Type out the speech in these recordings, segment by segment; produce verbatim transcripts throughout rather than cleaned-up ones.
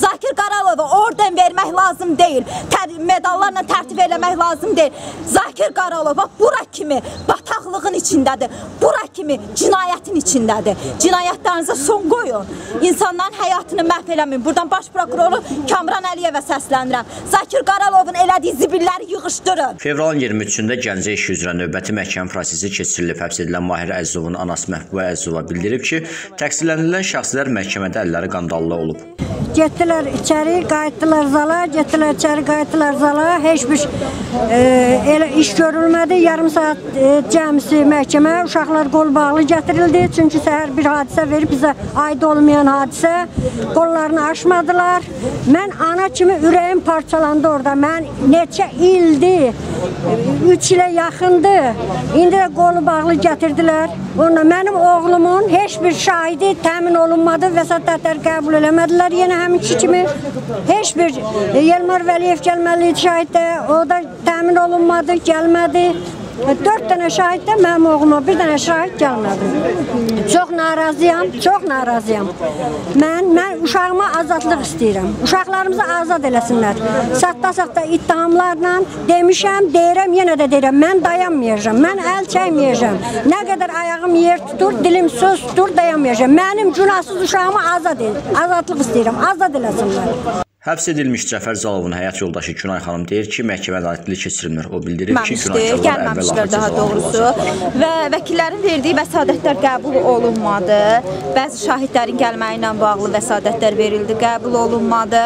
Zakir Qaralova orden vermək lazım deyil. Medallarla tərtib eləmək lazım deyil. Zakir Qaralova bura kimi bataqlığın içindədir. Bura kimi cinayətin içindədir. Cinayətlərinizə son qoyun. İnsanların həyatını məhv eləməyin. Buradan baş prokuroru Kamran Əliyevə səslənirəm. Zakir Qaralovun elədiyi zibilləri yığışdırın. Fevralın iyirmi üçündə Gəncə işi üzrə növbəti məhkəmə prosesi keçirilib. Həbs edilən Mahir Əzizovun anası Məhbubə Əzizova bildirib ki, təqsirləndirilən şəxslər məhkəmədə əlləri qandallı olub. Getdilər içəri, qayıtdılar zala, getdilər içəri, qayıtdılar zala. Heç bir e, elə iş görülmədi. Yarım saat e, cəmsi məhkəmə, uşaqlar qol bağlı gətirildi. Çünki səhər bir hadisə verib bizə aid olmayan hadisə. Qollarını açmadılar. Mən ana kimi ürəyim parçalandı orada. Mən neçə ildir, üç ilə yaxındı. İndi də qolu bağlı gətirdilər. Onunla mənim oğlumun heç bir şahidi təmin olunmadı. Vəsatətlər qəbul eləmədilər. Yenə həminki kimi heç bir Elmar Vəliyev gəlməli şahiddə, o da təmin olunmadı, gəlmədi. Dörd dənə şahid də mənim oğluma, bir dənə şahid gəlmədi. Çox narazıyam, çox narazıyam. Mən, mən uşağıma azadlıq istəyirəm. Uşaqlarımızı azad eləsinlər. Saxta-saxta ittihamlarla demişəm, deyirəm, yenə də deyirəm. Mən dayanmayacağım, mən əl çəkməyəcəm. Nə qədər ayağım yer tutur, dilim söz tutur, dayanmayacağım. Mənim günahsız uşağıma azad el, azadlıq istəyirəm, azad eləsinlər. Həbs edilmiş Cəfər Zalovun həyat yoldaşı Günay xanım deyir ki, məhkəmə ədalətli keçirilmir. O bildirir ki, günahkarlar gəlməmişlər daha doğrusu və vəkillərin verdiyi vəsadətlər qəbul olunmadı. Bəzi şahidlərin gəlməyi ilə bağlı vəsadətlər verildi, qəbul olunmadı.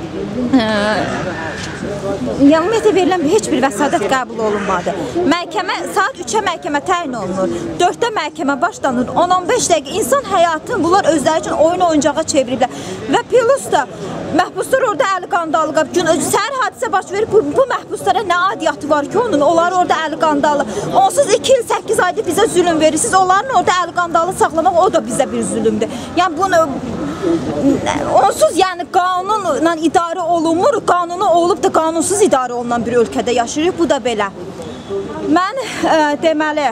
Ümumiyyətlə verilən heç bir vəsadət qəbul olunmadı. Məhkəmə saat üçə məhkəmə təyin olunur. dörddə məhkəmə başlanır. on on beş dəqiqə insan həyatını bunlar özləri üçün oyun oyuncağa çeviriblər. Və plus da məhbuslar orada əli qandalı qab. Səhər hadisə baş verib bu, bu məhbuslara nə adiyyatı var ki onun? Onlar orada əli qandalı. Onsuz iki il səkkiz ayda bizə zülm verirsiniz. Onların orada əli qandalı saxlamaq o da bizə bir zülmdür. Yəni bunu onsuz yəni qanunla idarə olunmur. Qanunu olub da qanunsuz idarə olunan bir ölkədə yaşayırıq. Bu da belə. Mən e, deməli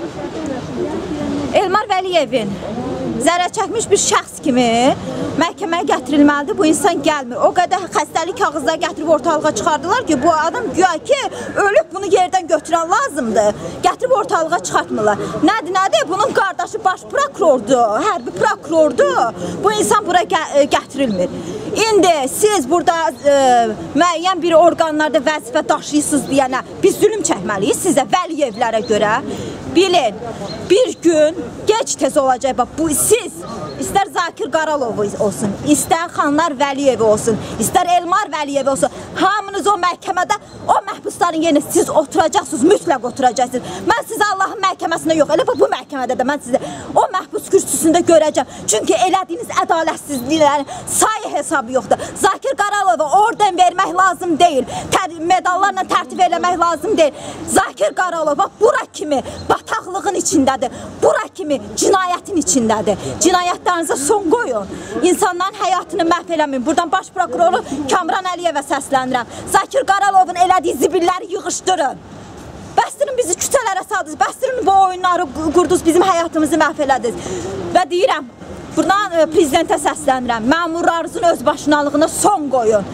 Elmar Vəliyevin zərər çəkmiş bir şəxs kimi məhkəməyə gətirilməlidir. Bu insan gəlmir. O qədər xəstəlik kağızları gətirib ortalığa çıxardılar ki, bu adam güya ki, ölüb bunu yerdən götürən lazımdır. Gətirib ortalığa çıxartmırlar. Nədir, nədir? Bunun qardaşı baş prokurordur, hərbi prokurordur. Bu insan bura gə gətirilmir. İndi siz burada e, müəyyən bir orqanlarda vəzifə daşıyırsınız deyənə biz zülüm çəkməliyik sizə Vəliyevlərə görə. Bilin, bir gün geç tez olacaq. Bax, bu siz İstər Zakir Qaralov olsun, istər Xanlar Vəliyev olsun, istər Elmar Vəliyev olsun, hamınız o məhkəmədə, o məhbusların yerinə siz oturacaqsınız, mütləq oturacaqsınız. Mən sizi Allahın məhkəməsində yox, elə bu məhkəmədə də mən sizi o məhbus kürsüsündə görəcəm. Çünki elədiyiniz ədalətsizliklərin sayı hesabı yoxdur. Zakir Qaralova orden vermək lazım deyil, medallarla tərtib eləmək lazım deyil. Zakir Qaralova bura kimi bataqlığın içindədir, bura kimi cinayətin içindədir. Cinayətlərinizə son qoyun. İnsanların həyatını məhv eləməyin. Buradan baş prokuroru Kamran Əliyevə səslənirəm. Zakir Qaralovun elədiyi zibilləri yığışdırın. Bəstirin bizi küçələrə saldınız, bəstirin bu oyunları qurdunuz, bizim həyatımızı məhv elədiniz. Və deyirəm, buradan prezidentə səslənirəm, məmurlarınızın özbaşınalığına son qoyun.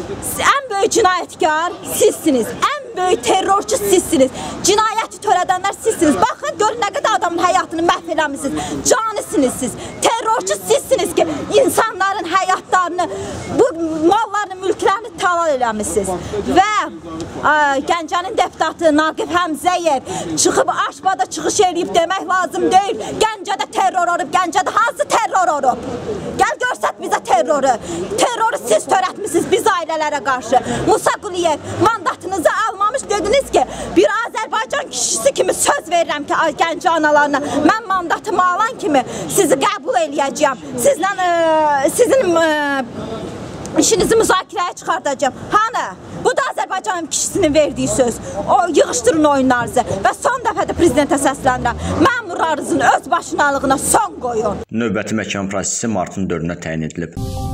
Ən böyük cinayətkar sizsiniz, ən böyük terrorçu sizsiniz, cinayəti törədənlər sizsiniz. Baxın, görün nə qədər adamın həyatını məhv eləmişsiniz, canisiniz siz, terrorçu sizsiniz ki, insanların həyatlarını, bu mallarını, mülklərini talal eləmişsiniz. Və ə, Gəncənin deputatı Naqib Həmzəyev çıxıb Aşbada çıxış eləyib demək lazım deyil. Gəncədə terror olub, Gəncədə hansı terror olub? Gəl görsət bizə terroru. Terroru siz törətmişsiniz biz ailələrə qarşı. Musa Quliyev mandatınızı almamış, dediniz ki, bir Azərbaycan kişisi kimi söz verirəm ki, Gəncə analarına, mən mandatımı alan kimi sizi qəbul eləyəcəyəm. Sizlə, e, sizin e, işinizi müzakirəyə çıxardacağım. Hanı? Bu da Azərbaycan kişisinin verdiyi söz. O yığışdırın oyunlarınızı və son dəfə də prezidentə səslənirəm. Məmurlarınızın öz başınalığına son qoyun. Növbəti məhkəmə prosesi martın dördünə təyin edilib.